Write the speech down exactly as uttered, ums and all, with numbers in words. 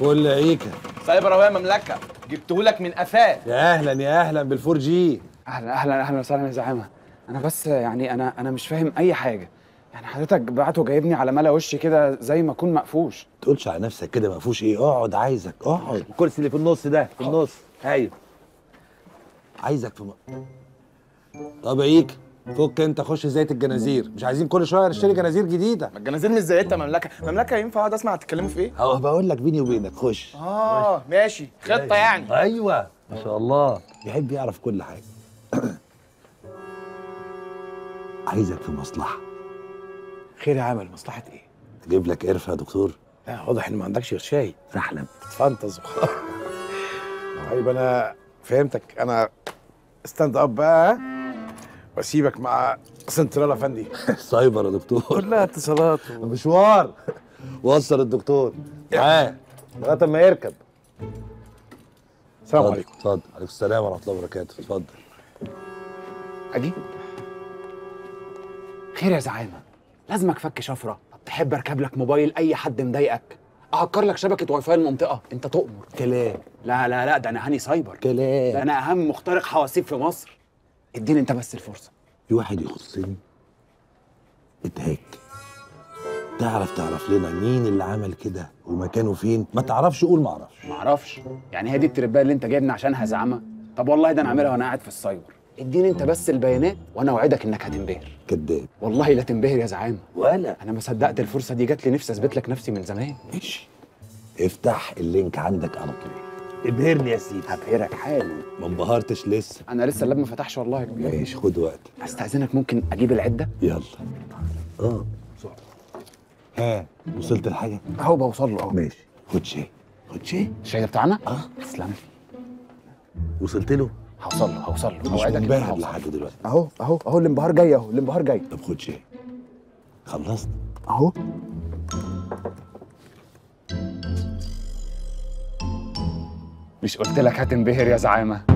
فل عيكة. سايبر اهو يا مملكه، جبتهولك من قفاه. يا اهلا يا اهلا بالفور جي. اهلا اهلا اهلا وسهلا يا زعامه. انا بس يعني انا انا مش فاهم اي حاجه. يعني حضرتك بعته جايبني على ملا وشي كده زي ما اكون مقفوش. ما تقولش على نفسك كده مقفوش ايه، اقعد عايزك اقعد. الكرسي اللي في النص ده في النص. ايوه عايزك في م... طب عيك فك انت، خش زيت الجنازير، مش عايزين كل شويه نشتري جنازير جديده. ما الجنازير مش زيتها مملكه، مملكه ينفع اقعد اسمع تتكلموا في ايه؟ اهو بقول لك بيني وبينك خش. اه ماشي، خطه يعني. ايوه ما شاء الله بيحب يعرف كل حاجه. عايزك في مصلحه. خير يا عامل، مصلحة ايه؟ تجيب لك قرفه يا دكتور؟ لا واضح ان ما عندكش غير شاي. فحلم تفنطز وخلاص. طيب انا فهمتك، انا ستاند اب بقى واسيبك مع سنترال افندي. سايبر يا دكتور، كلها اتصالات و... مشوار. وصل الدكتور معاه لغايه ما يركب. السلام عليكم. اتفضل. عليكم السلام ورحمه الله وبركاته. اتفضل. اجي. خير يا زعامه، لازمك فك شفره؟ طب تحب اركب لك موبايل اي حد مضايقك؟ اهكر لك شبكه واي فاي المنطقه؟ انت تؤمر. كلام لا لا لا، ده انا هاني سايبر. كلام. ده انا اهم مخترق حواسيب في مصر. اديني انت بس الفرصه. في واحد يخصني اتهاك. تعرف تعرف لنا مين اللي عمل كده ومكانه فين؟ ما تعرفش قول ما اعرفش. معرفش؟ يعني هي دي التربايه اللي انت جايبني عشانها يا زعامه؟ طب والله ده انا عاملها وانا قاعد في السايبر. اديني انت بس البيانات وانا اوعدك انك هتنبهر. كذاب. والله لا تنبهر يا زعامه. ولا انا ما صدقت الفرصه دي جات لي، نفسي اثبت لك نفسي من زمان. ماشي، افتح اللينك عندك على طول. ابهرني يا سيدي. هبهرك حالا. ما انبهرتش لسه. انا لسه اللاب ما فتحش والله يا كبير. ماشي خد وقت. استاذنك ممكن اجيب العده؟ يلا. اه ها وصلت الحاجه؟ اهو بوصل له اهو. ماشي خد شاي. خد شاي. الشاي ده بتاعنا؟ اه تسلم. وصلت له؟ هوصل له هوصل له مش اوعدك إن أنا منبهر هوصل. لحد دلوقتي. اهو اهو اهو الانبهار جاي، اهو الانبهار جاي. طب خد شاي. خلصت؟ اهو. مش قلت لك هتنبهر يا زعامه؟